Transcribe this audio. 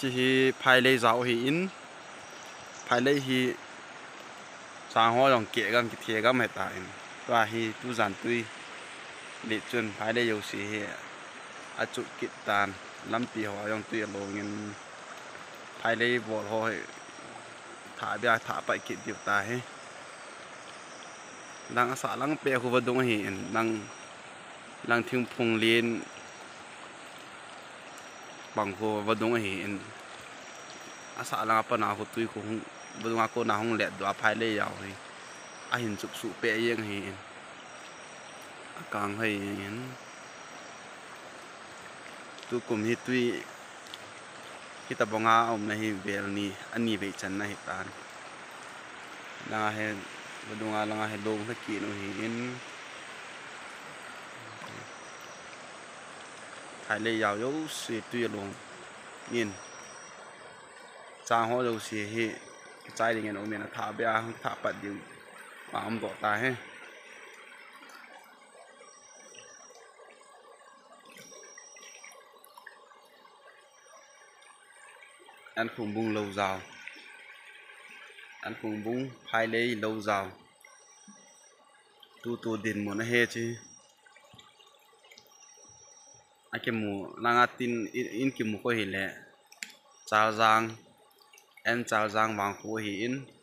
chỉ hi phai lấy dạo hi in phai lấy hi sang hoa dòng kia gam kia gam hết tại và hi tu giản tui để chuẩn phai lấy dầu xì hi à chụp kịch tàn lâm tì hoa dòng tui lô nghìn phai lấy vỏ hoa thả bia thả bại kịch điều tài he đang xã lăng pe khu vực đông hi đang thiên phong liên bằng khu vực đông hi xã lăng apa nào khu tui cũng vừa ngã cô nào không lẹt đọa phai lấy dầu hi hình chụp sụ pe yên hi càng hay tu cùng hi tui kita bonga om nahi belni ani ve chan nahi tan la he badunga langa he long na ki no hi in khai le yaw yo si tui long in cha ho lo si hi chai ding en om na tha bia tha pat ding ma om do ta he ăn khung bung lâu rào ăn khung bung hai lấy lâu rào tu đền một he chứ anh cái mù lang tin in cái mù có hình lệ chào giang em chào giang vàng khu hình